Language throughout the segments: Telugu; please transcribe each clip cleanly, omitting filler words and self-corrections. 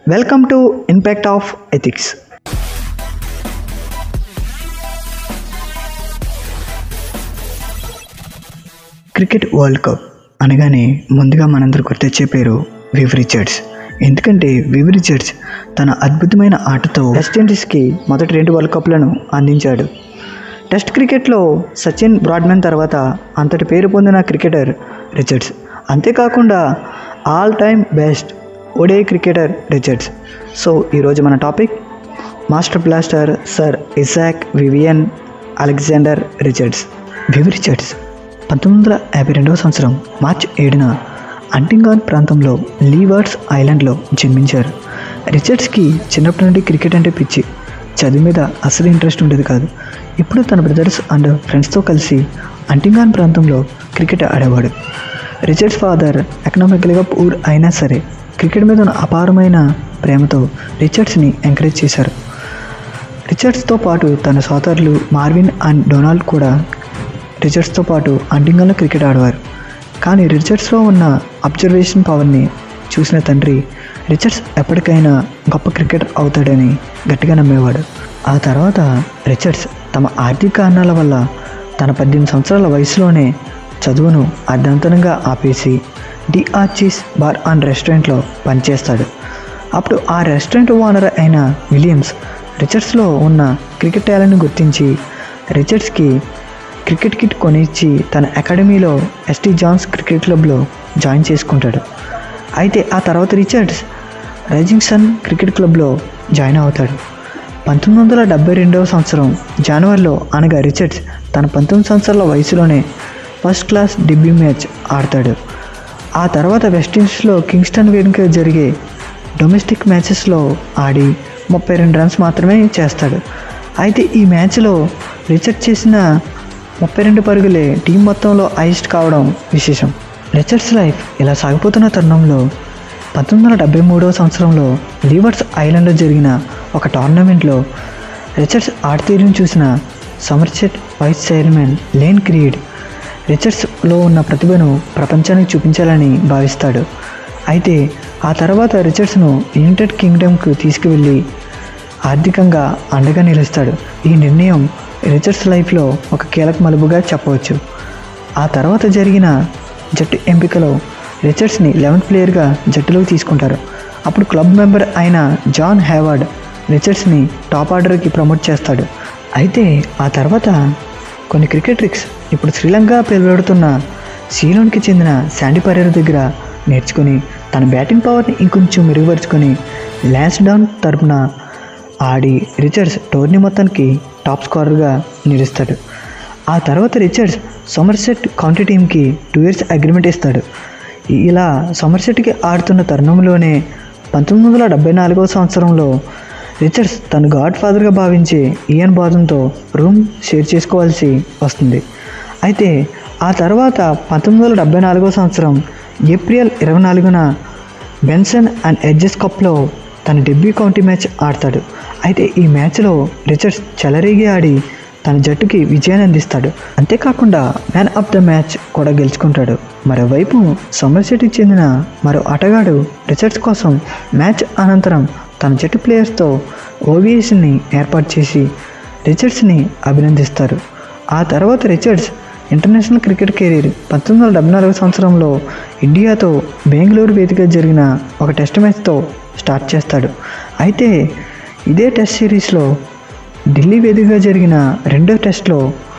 Welcome to impact of ethics. Cricket world cup అనగానే ముందుగా మనందరూ గుర్తొచ్చే పేరు వివ్ రిచర్డ్స్. ఎందుకంటే వివ్ రిచర్డ్స్ తన అద్భుతమైన ఆటతో వెస్టిండీస్కి మొదటి 2 వరల్డ్ కప్లను అందించాడు. టెస్ట్ క్రికెట్లో సచిన్, బ్రాడ్మెన్ తర్వాత అంతటి పేరు పొందిన క్రికెటర్ రిచర్డ్స్. అంతేకాకుండా all time best ODI cricketer Richards. So ఈరోజు మన topic master blaster sir Isaac Vivian Alexander Richards. Viv Richards 1952 సంవత్సరం మార్చి 7న అంటింగాన్ ప్రాంతంలో లీవర్డ్స్ ఐలాండ్లో జన్మించారు. రిచర్డ్స్కి చిన్నప్పటి నుండి క్రికెట్ అంటే పిచ్చి. చదువు మీద అసలు ఇంట్రెస్ట్ ఉండేది కాదు. ఇప్పుడు తన బ్రదర్స్ అండ్ ఫ్రెండ్స్తో కలిసి అంటింగాన్ ప్రాంతంలో క్రికెట్ ఆడేవాడు. రిచర్డ్స్ ఫాదర్ ఎకనామికల్గా పూర్ అయినా సరే క్రికెట్ మీద ఉన్న అపారమైన ప్రేమతో రిచర్డ్స్ని ఎంకరేజ్ చేశారు. రిచర్డ్స్తో పాటు తన సోదరులు మార్విన్ అండ్ డొనాల్డ్ కూడా రిచర్డ్స్తో పాటు అంటింగాన్లో క్రికెట్ ఆడేవారు. కానీ రిచర్డ్స్లో ఉన్న అబ్జర్వేషన్ పవర్ని చూసిన తండ్రి రిచర్డ్స్ ఎప్పటికైనా గొప్ప క్రికెటర్ అవుతాడని గట్టిగా నమ్మేవాడు. ఆ తర్వాత రిచర్డ్స్ తమ ఆర్థిక కారణాల వల్ల తన 18 సంవత్సరాల వయసులోనే చదువును అర్ధాంతరంగా ఆపేసి ది ఆర్చీస్ బార్ అండ్ రెస్టారెంట్లో పనిచేస్తాడు. అప్పుడు ఆ రెస్టారెంట్ ఓనర్ అయిన విలియమ్స్ రిచర్డ్స్లో ఉన్న క్రికెట్ టాలెంట్ని గుర్తించి రిచర్డ్స్కి క్రికెట్ కిట్ కొనిచ్చి తన అకాడమీలో ఎస్టీ జాన్స్ క్రికెట్ క్లబ్లో జాయిన్ చేసుకుంటాడు. అయితే ఆ తర్వాత రిచర్డ్స్ రైజింగ్ సన్ క్రికెట్ క్లబ్లో జాయిన్ అవుతాడు. 1972 సంవత్సరం జనవరిలో అనగా రిచర్డ్స్ తన 19 సంవత్సరాల వయసులోనే ఫస్ట్ క్లాస్ డెబ్యూ మ్యాచ్ ఆడతాడు. ఆ తర్వాత వెస్టిండీస్లో కింగ్స్టన్ వేదిక జరిగే డొమెస్టిక్ మ్యాచెస్లో ఆడి 32 రన్స్ మాత్రమే చేస్తాడు. అయితే ఈ మ్యాచ్లో రిచర్డ్స్ చేసిన 32 పరుగులే టీం మొత్తంలో హైయెస్ట్ కావడం విశేషం. రిచర్డ్స్ లైఫ్ ఇలా సాగిపోతున్న తరుణంలో 1973 సంవత్సరంలో లీవర్డ్స్ ఐలాండ్లో జరిగిన ఒక టోర్నమెంట్లో రిచర్డ్స్ ఆటతీరును చూసిన Somerset vice chairman Len Creed రిచర్డ్స్లో ఉన్న ప్రతిభను ప్రపంచానికి చూపించాలని భావిస్తాడు. అయితే ఆ తర్వాత రిచర్డ్స్ను యునైటెడ్ కింగ్డమ్కు తీసుకువెళ్ళి ఆర్థికంగా అండగా నిలుస్తాడు. ఈ నిర్ణయం రిచర్డ్స్ లైఫ్లో ఒక కీలక మలుపుగా చెప్పవచ్చు. ఆ తర్వాత జరిగిన జట్టు ఎంపికలో రిచర్డ్స్ని 11th ప్లేయర్గా జట్టులోకి తీసుకుంటారు. అప్పుడు క్లబ్ మెంబర్ అయిన జాన్ హేవార్డ్ రిచర్డ్స్ని టాప్ ఆర్డర్కి ప్రమోట్ చేస్తాడు. అయితే ఆ తర్వాత కొన్ని క్రికెట్ ట్రిక్స్ ఇప్పుడు శ్రీలంక పిలువడుతున్న సీలోన్కి చెందిన శాండీ పరేరా దగ్గర నేర్చుకుని తన బ్యాటింగ్ పవర్ని ఇంకొంచెం మెరుగుపరుచుకొని లాన్స్డౌన్ తరపున ఆడి రిచర్డ్స్ టోర్నీ మొత్తానికి టాప్ స్కోరర్గా నిలుస్తాడు. ఆ తర్వాత రిచర్డ్స్ సమర్సెట్ కౌంటీ టీంకి 2 years అగ్రిమెంట్ ఇస్తాడు. ఇలా సమర్సెట్కి ఆడుతున్న తరుణంలోనే 1974 సంవత్సరంలో రిచర్డ్స్ తను గాడ్ ఫాదర్గా భావించే ఇయాన్ బాథన్తో రూమ్ షేర్ చేసుకోవాల్సి వస్తుంది. అయితే ఆ తర్వాత 1974 సంవత్సరం ఏప్రిల్ 24న బెన్సన్ అండ్ ఎడ్జెస్ కప్లో తన డెబ్యూ కౌంటీ మ్యాచ్ ఆడతాడు. అయితే ఈ మ్యాచ్లో రిచర్డ్స్ చెలరేగి ఆడి తన జట్టుకి విజయాన్ని అందిస్తాడు. అంతేకాకుండా మ్యాన్ ఆఫ్ ద మ్యాచ్ కూడా గెలుచుకుంటాడు. మరోవైపు సమర్సెట్కి చెందిన మరో ఆటగాడు రిచర్డ్స్ కోసం మ్యాచ్ అనంతరం తన జట్టు ప్లేయర్స్తో ఓవియేషన్ని ఏర్పాటు చేసి రిచర్డ్స్ని అభినందిస్తారు. ఆ తర్వాత రిచర్డ్స్ ఇంటర్నేషనల్ క్రికెట్ కెరీర్ 1974 సంవత్సరంలో ఇండియాతో బెంగళూరు వేదికగా జరిగిన ఒక టెస్ట్ మ్యాచ్తో స్టార్ట్ చేస్తాడు. అయితే ఇదే టెస్ట్ సిరీస్లో ఢిల్లీ వేదికగా జరిగిన 2వ టెస్ట్లో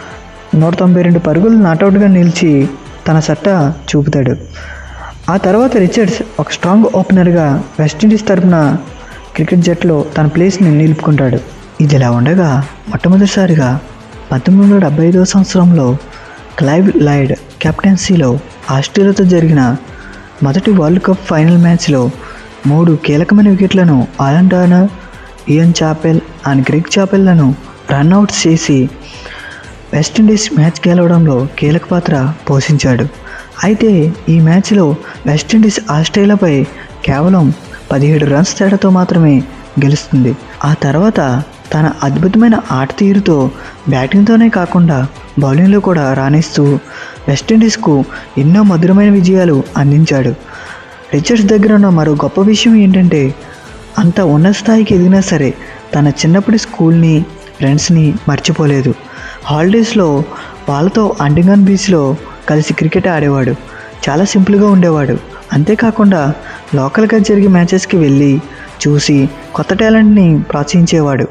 192 పరుగులు నాటౌట్గా నిలిచి తన సత్తా చూపుతాడు. ఆ తర్వాత రిచర్డ్స్ ఒక స్ట్రాంగ్ ఓపెనర్గా వెస్టిండీస్ తరపున క్రికెట్ జట్టులో తన ప్లేస్ని నిలుపుకుంటాడు. ఇదిలా ఉండగా మొట్టమొదటిసారిగా 1975 సంవత్సరంలో క్లైవ్ లైడ్ కెప్టెన్సీలో ఆస్ట్రేలియాతో జరిగిన మొదటి వరల్డ్ కప్ ఫైనల్ మ్యాచ్లో 3 కీలకమైన వికెట్లను Alan Turner, Ian Chappell and Greg చాపెల్లను రన్అట్ చేసి వెస్టిండీస్ మ్యాచ్ గెలవడంలో కీలక పాత్ర పోషించాడు. అయితే ఈ మ్యాచ్లో వెస్టిండీస్ ఆస్ట్రేలియాపై కేవలం 17 రన్స్ తేడాతో మాత్రమే గెలుస్తుంది. ఆ తర్వాత తన అద్భుతమైన ఆట తీరుతో బ్యాటింగ్తోనే కాకుండా బౌలింగ్లో కూడా రాణిస్తూ వెస్టిండీస్కు ఎన్నో మధురమైన విజయాలు అందించాడు. రిచర్డ్స్ దగ్గర ఉన్న మరో గొప్ప విషయం ఏంటంటే అంత ఉన్నత స్థాయికి ఎదిగినా సరే తన చిన్నప్పటి స్కూల్ని ఫ్రెండ్స్ని మర్చిపోలేదు. హాలిడేస్లో వాళ్ళతో అంటిగాన్ బీచ్లో కలిసి క్రికెట్ ఆడేవాడు. చాలా సింపుల్గా ఉండేవాడు. అంతేకాకుండా లోకల్గా జరిగే మ్యాచెస్కి వెళ్ళి చూసి కొత్త టాలెంట్ని ప్రోత్సహించేవాడు.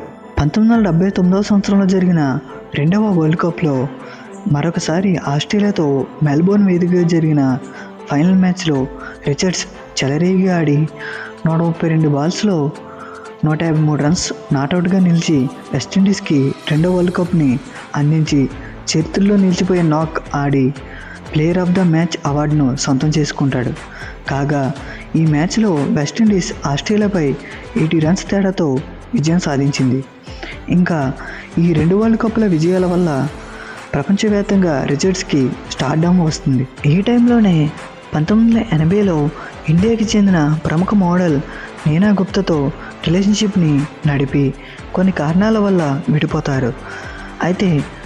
1979 సంవత్సరంలో జరిగిన రెండవ వరల్డ్ కప్లో మరొకసారి ఆస్ట్రేలియాతో మెల్బోర్న్ వేదికగా జరిగిన ఫైనల్ మ్యాచ్లో రిచర్డ్స్ చెలరేగిగా ఆడి 132 బాల్స్లో 153 రన్స్ నాట్అవుట్గా నిలిచి వెస్టిండీస్కి రెండో వరల్డ్ కప్ని అందించి చరిత్రలో నిలిచిపోయే నాక్ ఆడి ప్లేయర్ ఆఫ్ ద మ్యాచ్ అవార్డును సొంతం చేసుకుంటాడు. కాగా ఈ మ్యాచ్లో వెస్టిండీస్ ఆస్ట్రేలియాపై 80 రన్స్ తేడాతో విజయం సాధించింది. ఇంకా ఈ 2 వరల్డ్ కప్ల విజయాల వల్ల ప్రపంచవ్యాప్తంగా రిచర్డ్స్కి స్టార్డమ్ వస్తుంది. ఈ టైంలోనే 1980లో ఇండియాకి చెందిన ప్రముఖ మోడల్ నీనా గుప్తాతో రిలేషన్షిప్ని నడిపి కొన్ని కారణాల వల్ల విడిపోతారు. అయితే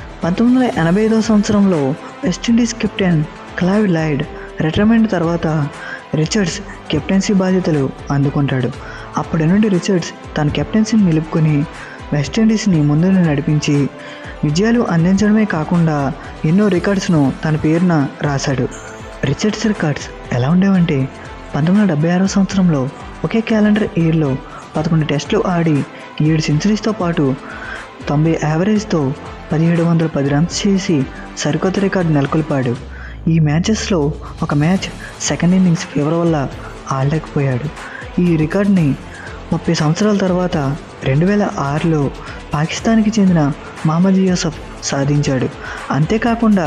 1985 సంవత్సరంలో West Indies captain Clive Lloyd retirement తర్వాత రిచర్డ్స్ కెప్టెన్సీ బాధ్యతలు అందుకుంటాడు. అప్పటి నుండి రిచర్డ్స్ తన కెప్టెన్సీని నిలుపుకొని వెస్టిండీస్ని ముందుకు నడిపించి విజయాలు అందించడమే కాకుండా ఎన్నో రికార్డ్స్ను తన పేరున రాశాడు. రిచర్డ్స్ రికార్డ్స్ ఎలా ఉండేవంటే 1976 సంవత్సరంలో ఒకే క్యాలెండర్ ఇయర్లో 11 టెస్టులు ఆడి 7 సెంచరీస్తో పాటు 90 యావరేజ్తో 1710 రన్స్ చేసి సరికొత్త రికార్డు నెలకొల్పాడు. ఈ మ్యాచెస్లో ఒక మ్యాచ్ సెకండ్ ఇన్నింగ్స్ ఫీవర్ వల్ల ఆడలేకపోయాడు. ఈ రికార్డుని 30 సంవత్సరాల తర్వాత 2006లో పాకిస్తాన్కి చెందిన మహమ్మద్ యూసఫ్ సాధించాడు. అంతేకాకుండా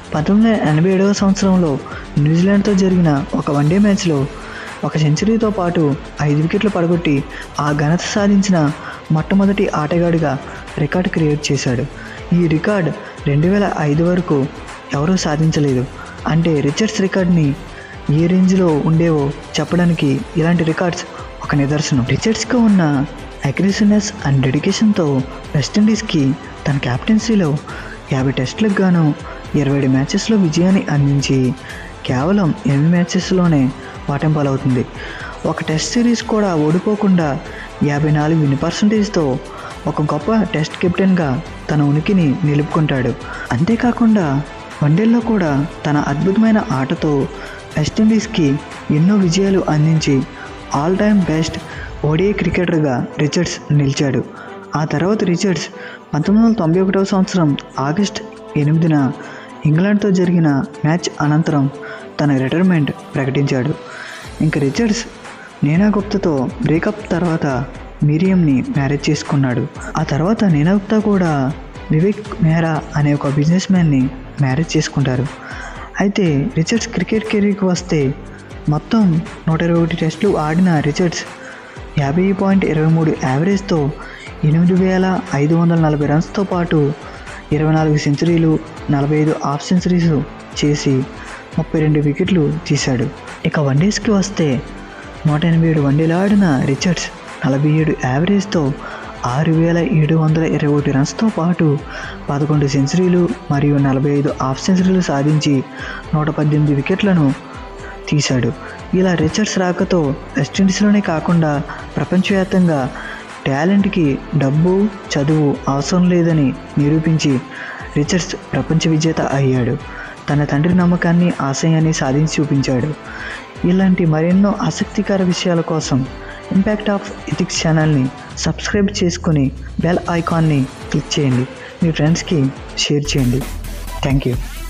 1987 సంవత్సరంలో న్యూజిలాండ్తో జరిగిన ఒక వన్డే మ్యాచ్లో ఒక సెంచరీతో పాటు 5 వికెట్లు పడగొట్టి ఆ ఘనత సాధించిన మొట్టమొదటి ఆటగాడిగా రికార్డు క్రియేట్ చేశాడు. ఈ రికార్డ్ 2005 వరకు ఎవరూ సాధించలేదు. అంటే రిచర్డ్స్ రికార్డ్ని ఏ రేంజ్లో ఉండేవో చెప్పడానికి ఇలాంటి రికార్డ్స్ ఒక నిదర్శనం. రిచర్డ్స్కి ఉన్న అగ్రెసివ్నెస్ అండ్ డెడికేషన్తో వెస్టిండీస్కి తన క్యాప్టెన్సీలో 50 టెస్టులకు గాను 27 మ్యాచెస్లో విజయాన్ని అందించి కేవలం 8 మ్యాచెస్లోనే ఓటమిపాలవుతుంది. ఒక టెస్ట్ సిరీస్ కూడా ఓడిపోకుండా 54 విన్ పర్సంటేజ్తో ఒక గొప్ప టెస్ట్ కెప్టెన్గా తన ఉనికిని నిలుపుకుంటాడు. అంతేకాకుండా వన్డేల్లో కూడా తన అద్భుతమైన ఆటతో వెస్టిండీస్కి ఎన్నో విజయాలు అందించి ఆల్ టైమ్ బెస్ట్ ఓడిఐ క్రికెటర్గా రిచర్డ్స్ నిలిచాడు. ఆ తర్వాత రిచర్డ్స్ 1991 సంవత్సరం ఆగస్ట్ 8న ఇంగ్లాండ్తో జరిగిన మ్యాచ్ అనంతరం తన రిటైర్మెంట్ ప్రకటించాడు. ఇంకా రిచర్డ్స్ నీనా గుప్తాతో బ్రేకప్ తర్వాత మిరియంని మ్యారేజ్ చేసుకున్నాడు. ఆ తర్వాత నీనా గుప్తా కూడా వివేక్ మెహ్రా అనే ఒక బిజినెస్ మ్యాన్ని మ్యారేజ్ చేసుకుంటారు. అయితే రిచర్డ్స్ క్రికెట్ కెరీర్కి వస్తే మొత్తం 121 టెస్టులు ఆడిన రిచర్డ్స్ 50.23 యావరేజ్తో 8540 రన్స్తో పాటు 24 సెంచరీలు 45 హాఫ్ సెంచరీస్ చేసి 32 వికెట్లు తీశాడు. ఇక వన్డేస్కి వస్తే 187 వన్డేలు ఆడిన రిచర్డ్స్ 47 యావరేజ్తో 6721 రన్స్తో పాటు 11 సెంచరీలు మరియు 45 హాఫ్ సెంచరీలు సాధించి 118 వికెట్లను తీశాడు. ఇలా రిచర్డ్స్ రాకతో వెస్టిండీస్లోనే కాకుండా ప్రపంచవ్యాప్తంగా టాలెంట్కి డబ్బు చదువు అవసరం లేదని నిరూపించి రిచర్డ్స్ ప్రపంచ విజేత అయ్యాడు. తన తండ్రి నమ్మకాన్ని ఆశయాన్ని సాధించి చూపించాడు. ఇలాంటి మరెన్నో ఆసక్తికర విషయాల కోసం ఇంపాక్ట్ ఆఫ్ ఎథిక్స్ ఛానల్ని సబ్స్క్రైబ్ చేసుకుని బెల్ ఐకాన్ని క్లిక్ చేయండి. మీ ఫ్రెండ్స్కి షేర్ చేయండి. Thank you.